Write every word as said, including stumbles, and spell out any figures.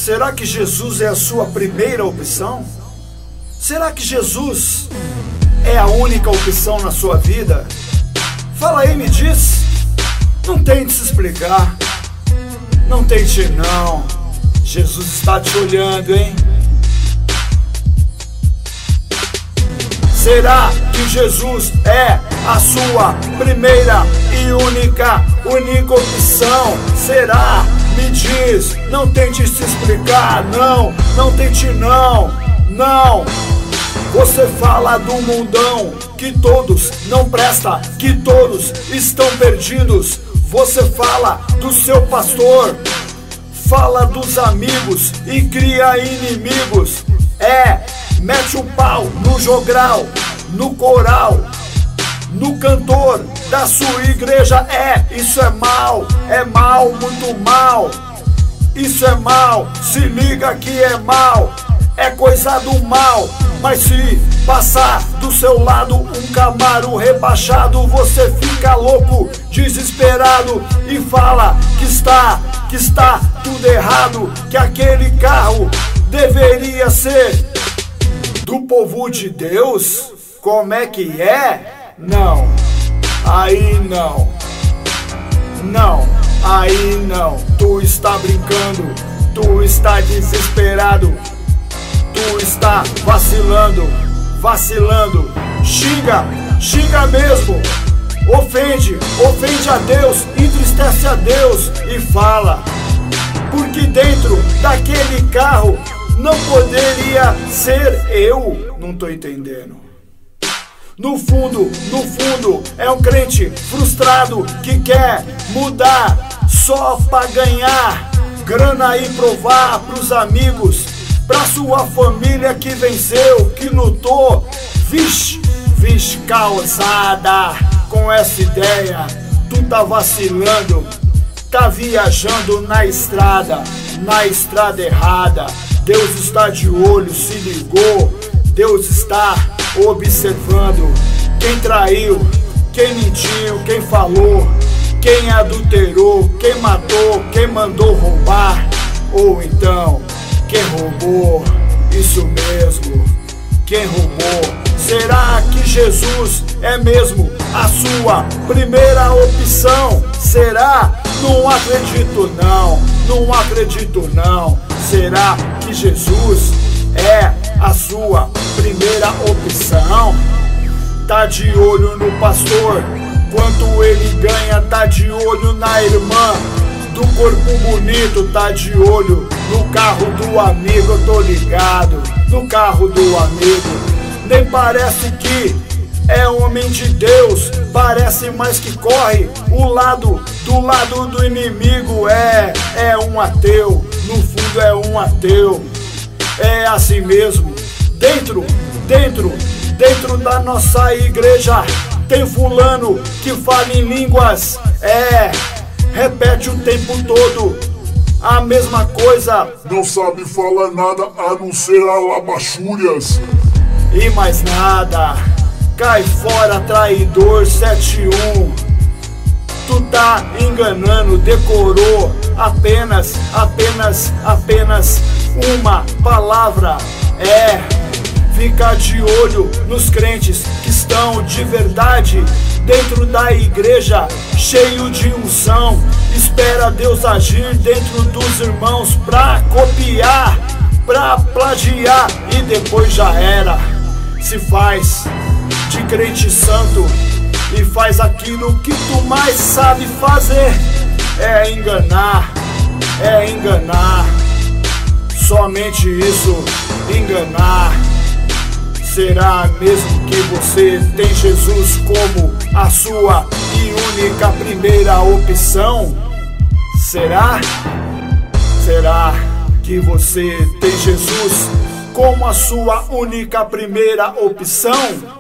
Será que Jesus é a sua primeira opção? Será que Jesus é a única opção na sua vida? Fala aí, me diz. Não tente se explicar. Não tente não. Jesus está te olhando, hein? Será que Jesus é a sua primeira e única, única opção? Será? Me diz. Não tente se explicar, não. Não tente não. Não. Você fala do mundão, que todos não presta, que todos estão perdidos. Você fala do seu pastor, fala dos amigos e cria inimigos. É, mete o pau no jogral, no coral, no cantor da sua igreja. É, isso é mal, é mal, muito mal. Isso é mal, se liga que é mal, é coisa do mal. Mas se passar do seu lado um Camaro rebaixado, você fica louco, desesperado e fala que está, que está tudo errado, que aquele carro deveria ser do povo de Deus. Como é que é? Não, aí não, não, aí não. Tu está brincando, tu está desesperado, tu está vacilando, vacilando. Xinga, xinga mesmo. Ofende, ofende a Deus, entristece a Deus e fala, porque dentro daquele carro não poderia ser eu. Não tô entendendo. No fundo, no fundo, é um crente frustrado que quer mudar só pra ganhar grana e provar pros amigos, pra sua família que venceu, que lutou. Vixe, vixe, causada com essa ideia. Tu tá vacilando, tá viajando na estrada, na estrada errada. Deus está de olho, se ligou. Deus está observando quem traiu, quem mentiu, quem falou, quem adulterou, quem matou, quem mandou roubar, ou então quem roubou. Isso mesmo, quem roubou. Será que Jesus é mesmo a sua primeira opção? Será? Não acredito não, não acredito não. Será que Jesus é a sua primeira opção? Tá de olho no pastor, quanto ele ganha, tá de olho na irmã do corpo bonito, tá de olho no carro do amigo, eu tô ligado, no carro do amigo. Nem parece que é homem de Deus, parece mais que corre o lado, do lado do inimigo. É, é um ateu, no fundo é um ateu. É assim mesmo. Dentro, dentro, dentro da nossa igreja tem fulano que fala em línguas. É, repete o tempo todo a mesma coisa. Não sabe falar nada a não ser alabachúrias e mais nada. Cai fora, traidor. Sete um. Tu tá enganando, decorou apenas, apenas, apenas uma palavra. É, fica de olho nos crentes que estão de verdade dentro da igreja, cheio de unção. Espera Deus agir dentro dos irmãos pra copiar, pra plagiar e depois já era. Se faz de crente santo e faz aquilo que tu mais sabe fazer. É enganar, é enganar. Somente isso, enganar. Será mesmo que você tem Jesus como a sua e única primeira opção? Será? Será que você tem Jesus como a sua única primeira opção?